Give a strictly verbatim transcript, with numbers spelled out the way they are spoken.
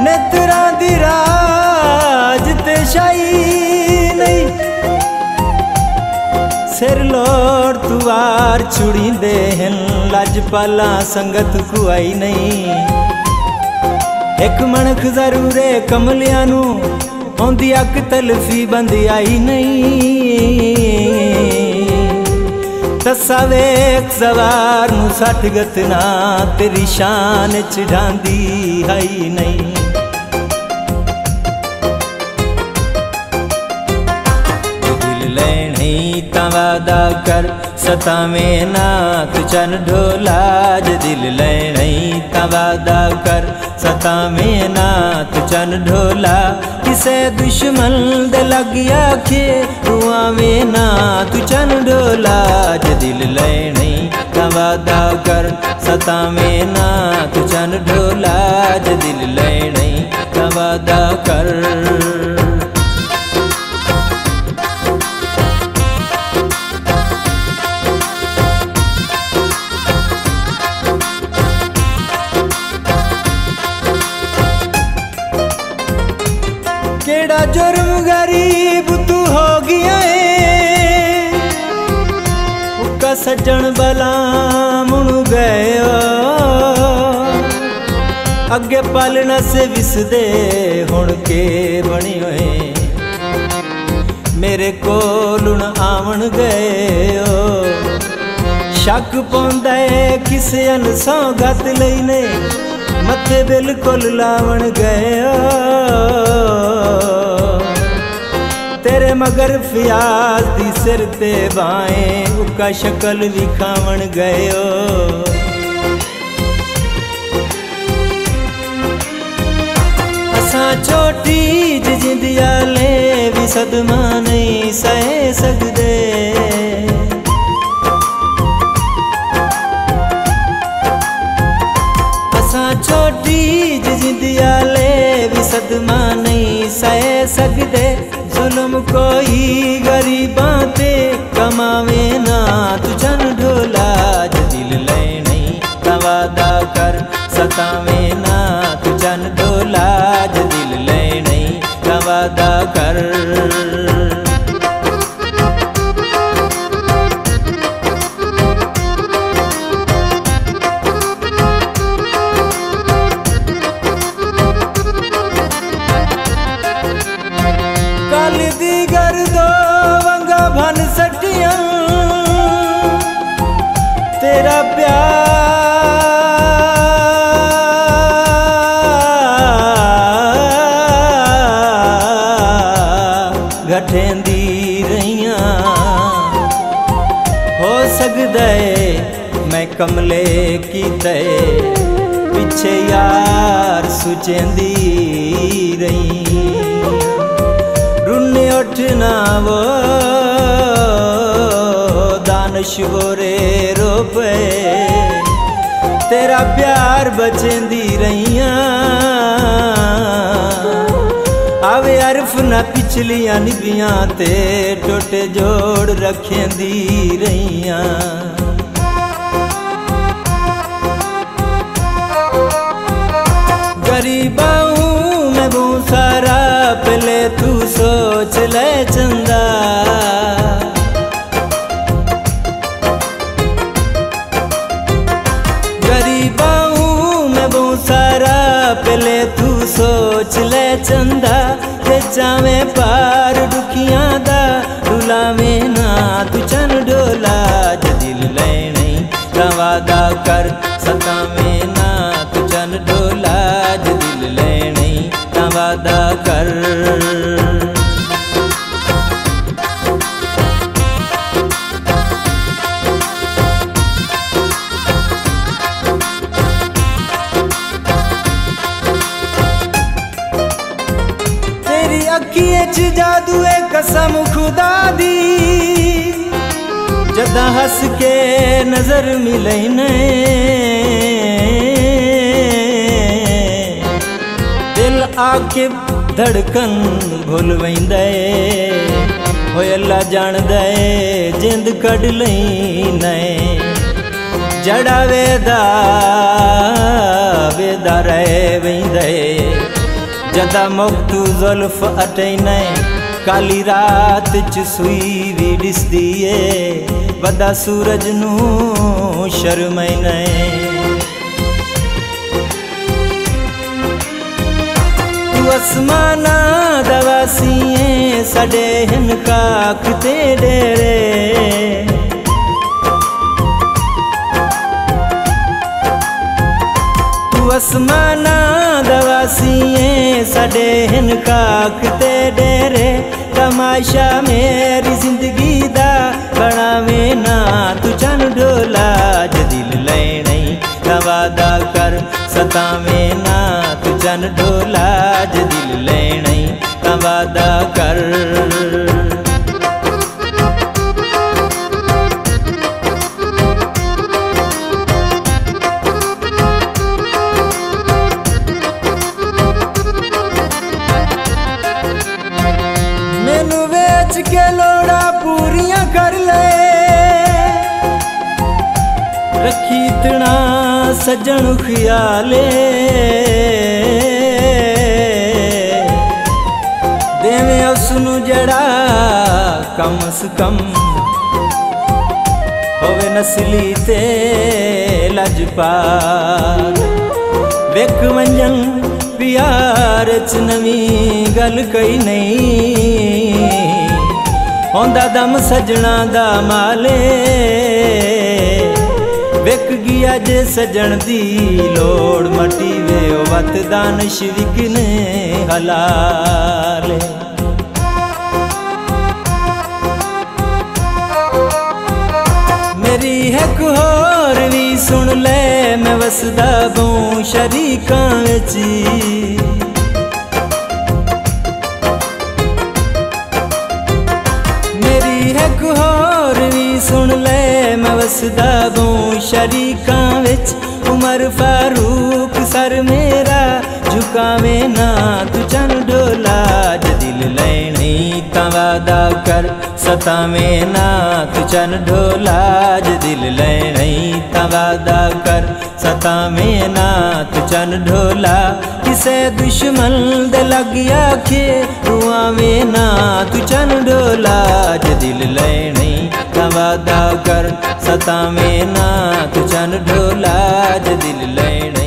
नेत्रा दी राज ते शाही नहीं, सिर लोड़ तुवार छुड़ी दे हैं लजपाला संगत कुआई नहीं। एक मनख जरूरे कमलिया नू आंदी अक तलफी बंदी आई नहीं। तसा वेख सवार नू सठ गतना तेरी शान चढ़ांदी आई नहीं। दिल लेनी तां वादा कर सतावें ना तू चन ढोला। जे दिल लेनी तां वादा कर सतावें ना तू चन ढोला। किसे दुश्मन दे लगी आखे तू आवें ना तू चन ढोला। जे दिल लेनी तां वादा कर सतावें ना तू चन ढोला। जे दिल लेनी तां वादा कर। केड़ा जुर्म गरीब तू हो गया है, उका सज्जन बला मुनु गयो। अगे पालना से विसदे हुण के बनी होए, मेरे कोल हुण आवन गयो। शक पौंदा है किसे अनसों गत लईने, मथे बिल्कुल लावण गयो। तेरे मगर फियाज दी सिर ते बाएं उका शक्ल विखावण गयो। असां छोटी जिंदिया ले भी सदमा नहीं सह सकदे। छोटी जिंदिया ले भी सदमा नहीं सह सकदे। जुल्म कोई गरीबां ते कमावे ना तू चन ढोला। जे दिल लेनी तां वादा कर सतावे ना तू चन ढोला। जे दिल लेनी तां वादा कर। तेरा प्यार घटेंदी रहियां। हो सकदा है मैं कमले कीते पिछे यार सुचेंदी रही। रुन्ने उठना वो दानश गोरे रोपे, तेरा प्यार बचेंदी रहियां। आवे अरफ ना पिछलियां निभियां ते टोटे जोड़ रखेंदी रहियां। गरीबा हूँ मैं बहुत सारा पहले तू सोच ले चंदा। गरीबा हूँ मैं बहुत सारा पहले तू सोच ले चंदा। ते जावे पार दुखियां दा रुलावे ना तू चन ढोला। जे दिल लेनी तां वादा कर सतावे ना तू चन ढोला। जे दिल लेनी तां वादा कर। अखिए च जादू है कसम खुदा दी। जदा हस के नजर मिले ने दिल आके धड़कन भुल वेंदे। हो अल्लाह जानदा है जिंद कढ लईने। जड़ा वेदा वेदा रह वेंदे जदा मुक्तू जुल्फ अटैने काली रात च सुई भी दिसदी ए वदा सूरज नू शर्मैने तू आसमाना दवासीए सडे हिन काख ते डेरे आसमाना दवासीए सडे हिन काख ते डेरे तमाशा मेरी जिंदगी दा बनावे ना तू चन डोला ज दिल लैणे दा वादा कर सतावे ना तू चन डोला ज दिल लैणे दा वादा कर के लोड़ा पूरियां कर ले रखी इतना सजन ख्याले देवे उसनू जड़ा कम से कम होवे नस्ली ते लजपाल वेख वंजन प्यार च नवी गल कई नहीं होंदा दम सजना दा माले विक गया जे सजन दी लोड़ मटी वे वत दानिश विकने हलाले मेरी एक होर भी सुन ले मैं वसदा बूं शरीकां विच एक होर भी सुन ले मैं वसदा बूं शरीकां विच उमर फारूक सर मेरा झुकावे ना तू चन डोला ज दिल लैणे तां वादा कर सतावे ना तू चन डोला ज दिल लैणे तां वादा कर सतावे ना तू चन डोला किसे दुश्मन दे लग आखे रुआवे ना तू चन डोला ज दिल लैणे तां वादा कर सतावे ना तू चन डोला ज दिल लैणे